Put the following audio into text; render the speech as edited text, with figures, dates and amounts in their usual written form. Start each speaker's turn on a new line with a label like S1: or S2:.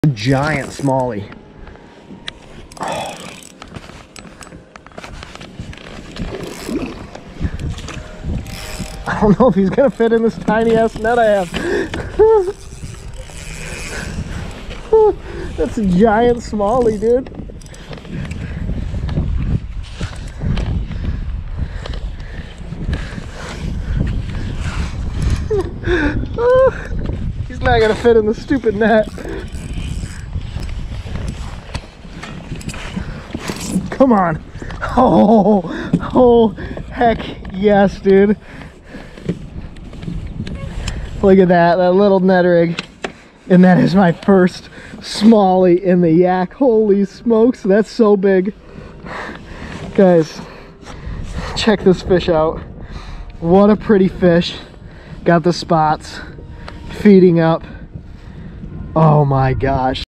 S1: A giant smallie. Oh. I don't know if he's gonna fit in this tiny ass net I have. That's a giant smallie, dude. He's not gonna fit in the stupid net. Come on. Oh, heck yes, dude. Look at that little net rig. And that is my first smallie in the yak. Holy smokes, that's so big. Guys, check this fish out. What a pretty fish. Got the spots, feeding up. Oh my gosh.